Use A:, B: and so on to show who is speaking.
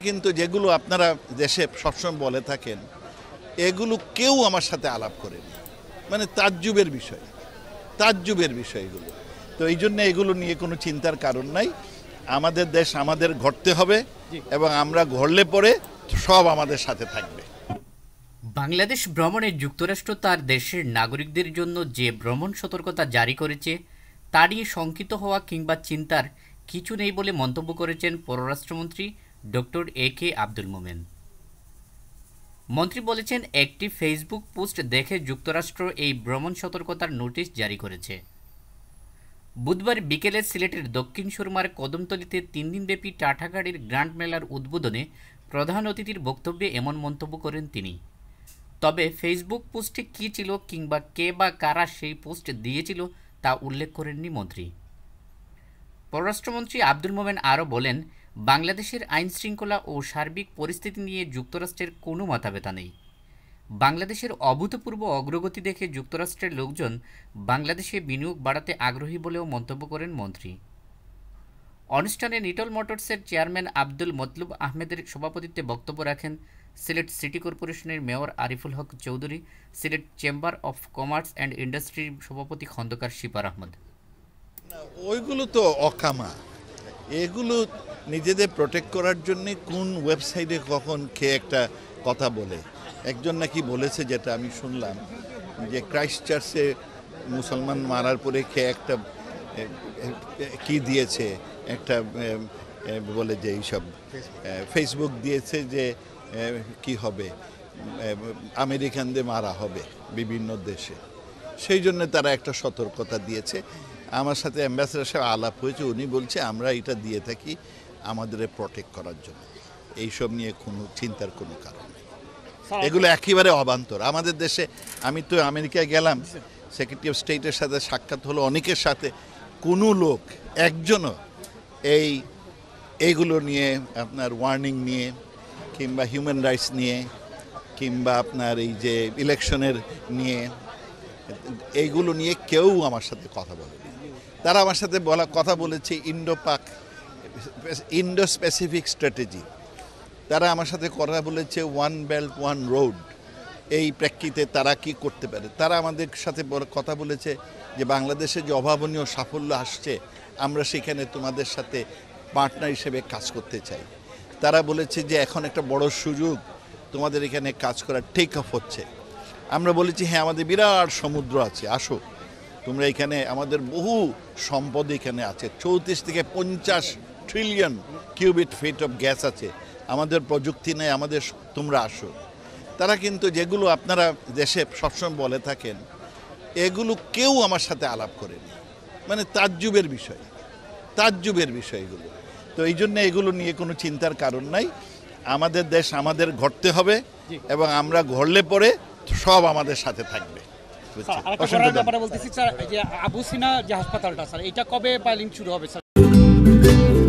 A: কিন্তু যেগুলো আপনারা দেশে সবসময় বলে থাকেন এগুলো কেউ আমার সাথে আলাপ করেনি, মানে তাজ্জুবের বিষয় এগুলো। তো এই জন্য এগুলো নিয়ে কোনো চিন্তার কারণ নাই। আমাদের দেশ আমাদের গড়তে হবে এবং আমরা গড়লে পরে সব আমাদের সাথে থাকবে।
B: বাংলাদেশ ভ্রমণে যুক্তরাষ্ট্র তার দেশের নাগরিকদের জন্য যে ভ্রমণ সতর্কতা জারি করেছে তা নিয়ে শঙ্কিত হওয়া কিংবা চিন্তার কিছু নেই বলে মন্তব্য করেছেন পররাষ্ট্রমন্ত্রী ডক্টর AK আব্দুল মোমেন। মন্ত্রী বলেছেন, একটি ফেসবুক পোস্ট দেখে যুক্তরাষ্ট্র এই ভ্রমণ সতর্কতার নোটিশ জারি করেছে। বুধবার বিকেলে সিলেটের দক্ষিণ সুরমার কদমতলীতে 3 দিনব্যাপী টাটা গাড়ির গ্র্যান্ড মেলার উদ্বোধনে প্রধান অতিথির বক্তব্যে এমন মন্তব্য করেন তিনি। তবে ফেসবুক পোস্টে কী ছিল কিংবা কে বা কারা সেই পোস্ট দিয়েছিল তা উল্লেখ করেননি মন্ত্রী। পররাষ্ট্রমন্ত্রী আব্দুল মোমেন আরও বলেন, বাংলাদেশের আইন শৃঙ্খলা ও সার্বিক পরিস্থিতি নিয়ে যুক্তরাষ্ট্রের কোনো মাথাব্যথা নেই। বাংলাদেশের অভূতপূর্ব অগ্রগতি দেখে যুক্তরাষ্ট্রের লোকজন বাংলাদেশে বিনিয়োগ বাড়াতে আগ্রহী বলেও মন্তব্য করেন মন্ত্রী। অনুষ্ঠানে নিটল মোটরসের চেয়ারম্যান আব্দুল মতলুব আহমেদের সভাপতিত্বে বক্তব্য রাখেন সিলেট সিটি কর্পোরেশনের mayor Ariful Haque Chowdhury, Sylhet chamber of commerce and ইন্ডাস্ট্রির সভাপতি খন্দকার শিপার আহমদ।
A: ওইগুলো তো অকামা, এগুলো নিজেদের প্রোটেক্ট করার জন্য কোন ওয়েবসাইটে কখন খেয়ে একটা কথা বলে। একজন নাকি বলেছে, যেটা আমি শুনলাম, যে ক্রাইস্ট চার্চে মুসলমান মারার পরে খেয়ে একটা কি দিয়েছে, একটা বলে যে এইসব ফেসবুক দিয়েছে যে কি হবে, আমেরিকানদের মারা হবে বিভিন্ন দেশে, সেই জন্য তারা একটা সতর্কতা দিয়েছে। আমার সাথে অ্যাম্বাসেডর সাহেব আলাপ হয়েছে, উনি বলছে আমরা এটা দিয়ে থাকি আমাদের প্রোটেক্ট করার জন্য, এইসব নিয়ে কোনো চিন্তার কোনো কারণ নেই। এগুলো একেবারে অবান্তর। আমাদের দেশে, আমি তো আমেরিকায় গেলাম, সেক্রেটারি অফ স্টেটের সাথে সাক্ষাৎ হলো, অনেকের সাথে, কোনো লোক একজনও এইগুলো নিয়ে, আপনার ওয়ার্নিং নিয়ে কিংবা হিউম্যান রাইটস নিয়ে কিংবা আপনার এই যে ইলেকশনের নিয়ে, এইগুলো নিয়ে কেউ আমার সাথে কথা বলেনি। তারা আমার সাথে কথা বলেছে ইন্ডো স্পেসিফিক স্ট্র্যাটেজি, তারা আমার সাথে কথা বলেছে ওয়ান বেল্ট ওয়ান রোড, এই প্রেক্ষিতে তারা কি করতে পারে। তারা আমাদের সাথে কথা বলেছে যে বাংলাদেশে যে অভাবনীয় সাফল্য আসছে, আমরা সেখানে তোমাদের সাথে পার্টনার হিসেবে কাজ করতে চাই। তারা বলেছে যে এখন একটা বড় সুযোগ তোমাদের এখানে কাজ করার, টেক অফ হচ্ছে। আমরা বলেছি হ্যাঁ, আমাদের বিরাট সমুদ্র আছে, আসো তোমরা এখানে, আমাদের বহু সম্পদ এখানে আছে, 34 থেকে 50 trillion cubic feet of gas আছে, আমাদের প্রযুক্তি নেই, আমাদের, তোমরা আসো। তারা কিন্তু যেগুলো আপনারা দেশে সবসময় বলে থাকেন এগুলো কেউ আমার সাথে আলাপ করেনি, মানে তাজ্জুবের বিষয় এগুলো। তো এই জন্য এগুলো নিয়ে কোনো চিন্তার কারণ নাই। আমাদের দেশ আমাদের গড়তে হবে এবং আমরা গড়লে পরে সব আমাদের সাথে থাকবে।
C: বলতেছি স্যার, যে আবু সিনা যে হাসপাতালটা স্যার, এটা কবে পাইলিং শুরু হবে স্যার?